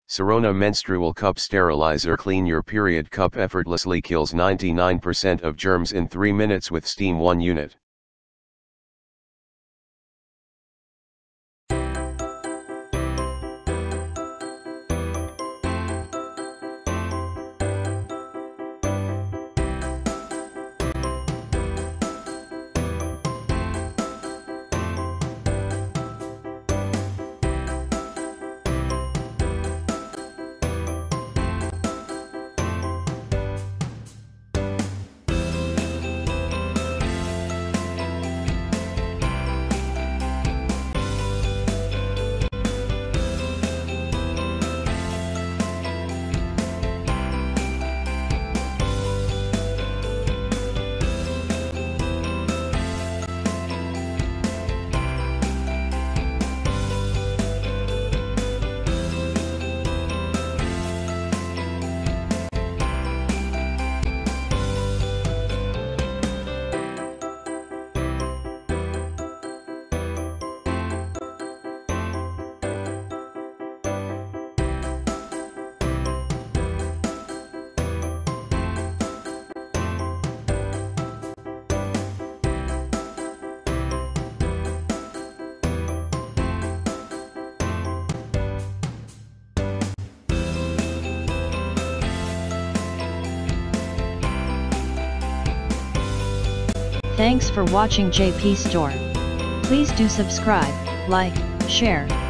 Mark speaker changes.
Speaker 1: Sirona Menstrual Cup Sterilizer. Clean your period cup effortlessly. Kills 99% of germs in 3 minutes with steam 1 unit.
Speaker 2: Thanks for watching JP Store. Please do subscribe, like, share,